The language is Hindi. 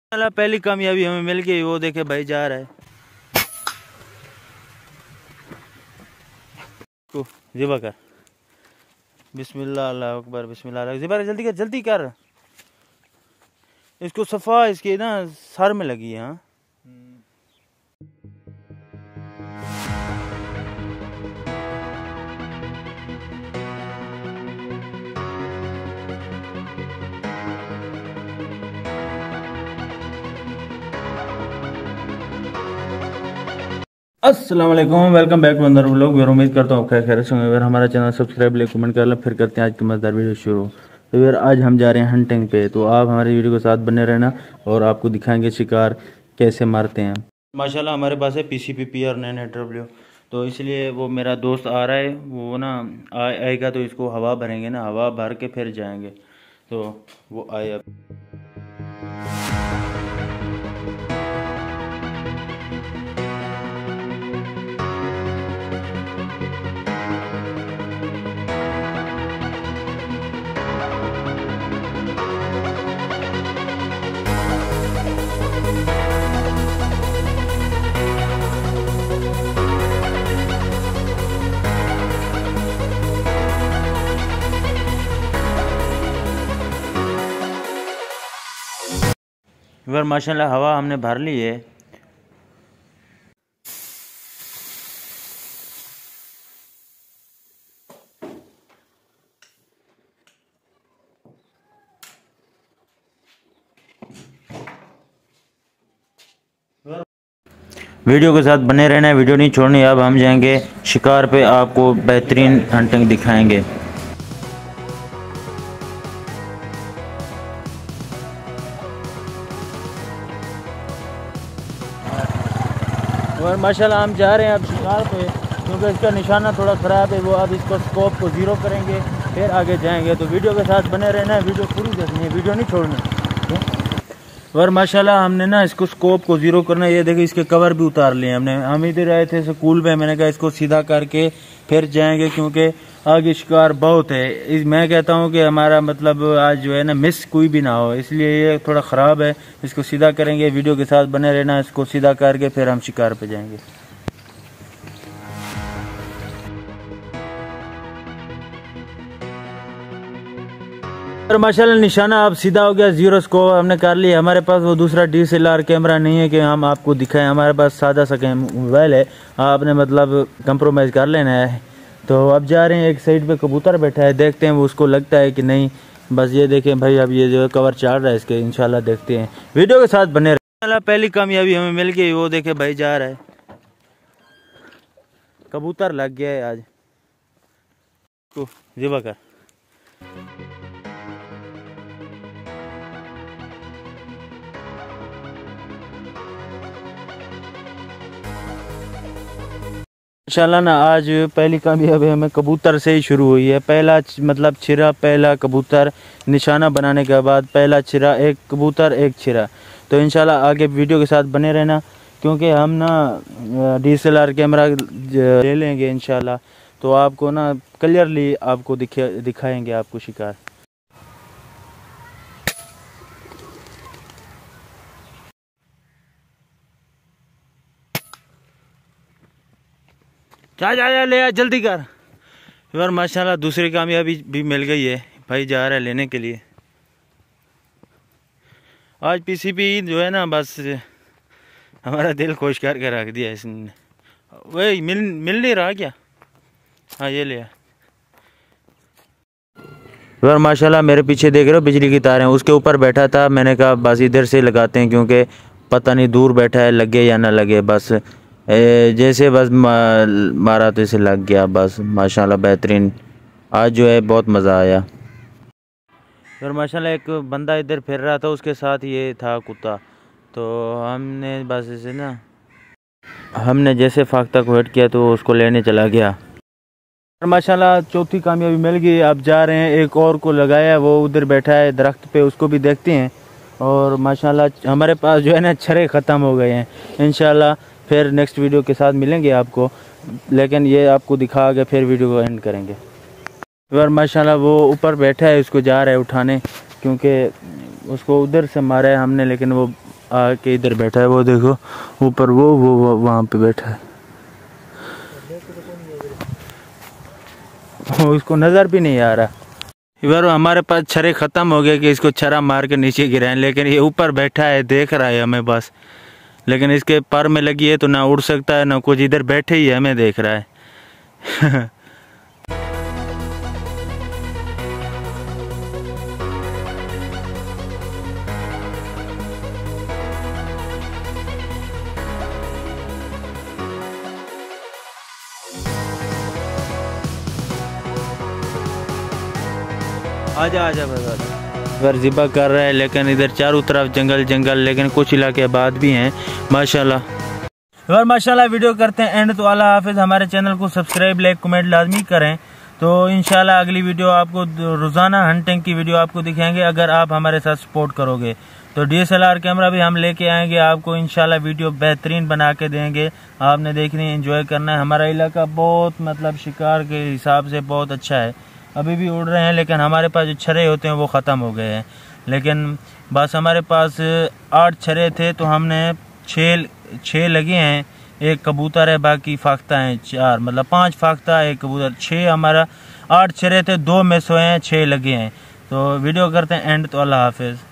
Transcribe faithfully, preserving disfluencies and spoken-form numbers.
चला पहली कामयाबी हमें मिल गई। वो देखे भाई जा रहा है को ज़िबा कर। बिस्मिल्लाह अल्लाह अकबर बिस्मिल्लाह। ज़िबा कर जल्दी कर जल्दी कर। इसको सफ़ा इसके ना सर में लगी है। हाँ अस्सलाम वालेकुम, welcome back to Andar vlog. मैं उम्मीद करता हूँ खैर खैर से होंगे। अगर हमारा चैनल सब्सक्राइब ले कमेंट कर लो, फिर करते हैं आज की मज़ेदार वीडियो शुरू। तो यार आज हम जा रहे हैं हंटिंग पे, तो आप हमारी वीडियो के साथ बने रहना और आपको दिखाएंगे शिकार कैसे मारते हैं। माशाल्लाह हमारे पास है P C P P R nine W, तो इसलिए वो मेरा दोस्त आ रहा है, वो ना आएगा तो इसको हवा भरेंगे ना, हवा भर के फिर जाएंगे। तो वो आए अब। इधर माशाल्लाह हवा हमने भर ली है। वीडियो के साथ बने रहना है, वीडियो नहीं छोड़नी। अब हम जाएंगे शिकार पे, आपको बेहतरीन हंटिंग दिखाएंगे। और माशाल्लाह हम जा रहे हैं अब शिकार पे, क्योंकि इसका निशाना थोड़ा ख़राब है। वो अब इसको स्कोप को ज़ीरो करेंगे फिर आगे जाएंगे। तो वीडियो के साथ बने रहना है, वीडियो पूरी देखनी है, वीडियो नहीं छोड़ना। और माशाल्लाह हमने ना इसको स्कोप को ज़ीरो करना है। ये देखिए इसके कवर भी उतार लिए हमने। हम इधर आए थे स्कूल में, मैंने कहा इसको सीधा करके फिर जाएंगे, क्योंकि आगे शिकार बहुत है। मैं कहता हूँ कि हमारा मतलब आज जो है ना मिस कोई भी ना हो, इसलिए ये थोड़ा ख़राब है। इसको सीधा करेंगे, वीडियो के साथ बने रहना। इसको सीधा करके फिर हम शिकार पे जाएंगे। और माशाल्लाह निशाना अब सीधा हो गया, जीरो स्कोप हमने कर लिया। हमारे पास वो दूसरा D S L R camera नहीं है कि हम आपको दिखाएं, हमारे पास सादा सा मोबाइल है। आपने मतलब कंप्रोमाइज़ कर लेना है। तो अब जा रहे हैं, एक साइड पे कबूतर बैठा है, देखते हैं वो उसको लगता है कि नहीं। बस ये देखें भाई, अब ये जो है कवर चढ़ रहा है इसके, इंशाल्लाह देखते हैं, वीडियो के साथ बने रहे। पहली कामयाबी हमें मिल गई। वो देखे भाई जा रहा है, कबूतर लग गया है आज को ज़िबा कर। इंशाल्लाह ना आज पहली कामयाबी हमें कबूतर से ही शुरू हुई है। पहला मतलब छिरा, पहला कबूतर, निशाना बनाने के बाद पहला छिरा, एक कबूतर एक छिरा। तो इंशाल्लाह आगे वीडियो के साथ बने रहना, क्योंकि हम ना D S L R camera ले लेंगे इंशाल्लाह, तो आपको ना क्लियरली आपको दिखे दिखाएंगे आपको शिकार। जा जा जा ले आ, जल्दी कर। यार माशाल्लाह दूसरी कामयाबी भी मिल गई है, भाई जा रहा है लेने के लिए। आज पीसीपी जो है ना बस हमारा दिल खुश करके रख दिया इसने। वही मिल मिल नहीं रहा क्या? हाँ ये ले आ। यार माशाल्लाह मेरे पीछे देख रहे हो बिजली की तारें, उसके ऊपर बैठा था। मैंने कहा बस इधर से लगाते हैं, क्योंकि पता नहीं दूर बैठा है, लगे या ना लगे। बस ए, जैसे बस मारा तो इसे लग गया। बस माशाल्लाह बेहतरीन, आज जो है बहुत मज़ा आया। और माशाल्लाह एक बंदा इधर फिर रहा था, उसके साथ ये था कुत्ता। तो हमने बस इसे ना हमने जैसे फाख्ता को हट किया तो उसको लेने चला गया। और माशाल्लाह चौथी कामयाबी मिल गई। अब जा रहे हैं, एक और को लगाया, वो उधर बैठा है दरख्त पे, उसको भी देखते हैं। और माशाल्लाह हमारे पास जो है ना छरे ख़त्म हो गए हैं। इंशाल्लाह फिर नेक्स्ट वीडियो के साथ मिलेंगे आपको, लेकिन ये आपको दिखा के फिर वीडियो को एंड करेंगे। और माशाल्लाह वो ऊपर बैठा है, उसको जा रहा है उठाने, क्योंकि उसको उधर से मारा है हमने, लेकिन वो आके इधर बैठा है, वो देखो ऊपर वो वो, वो वहाँ पे बैठा है, वो इसको नज़र भी नहीं आ रहा। इधर हमारे पास छरे ख़त्म हो गए कि इसको छरा मार के नीचे गिराएं, लेकिन ये ऊपर बैठा है देख रहा है हमें बस, लेकिन इसके पर में लगी है तो ना उड़ सकता है ना कुछ, इधर बैठे ही है हमें देख रहा है। आजा आजा बस इधर ज़िबा कर रहा है, लेकिन इधर चारों तरफ जंगल जंगल, लेकिन कुछ इलाके आबाद भी हैं माशाल्लाह। और माशाल्लाह वीडियो करते हैं एंड, तो अल्लाह हाफिज़। हमारे चैनल को सब्सक्राइब लाइक कमेंट लाजमी करें, तो इंशाल्लाह अगली वीडियो आपको रोज़ाना हंटिंग की वीडियो आपको दिखाएंगे अगर आप हमारे साथ सपोर्ट करोगे। तो D S L R camera भी हम लेके आएंगे आपको, इंशाल्लाह वीडियो बेहतरीन बना के देंगे, आपने देखनी एंजॉय करना है। हमारा इलाका बहुत मतलब शिकार के हिसाब से बहुत अच्छा है, अभी भी उड़ रहे हैं, लेकिन हमारे पास जो छरे होते हैं वो ख़त्म हो गए हैं। लेकिन बस हमारे पास आठ छरे थे तो हमने छः छः लगे हैं, एक कबूतर है, बाकी फाख्ता हैं चार, मतलब पांच फाख्ता एक कबूतर, छः हमारा आठ छरे थे, दो में सोए हैं, छः लगे हैं। तो वीडियो करते हैं एंड, तो अल्लाह हाफिज़।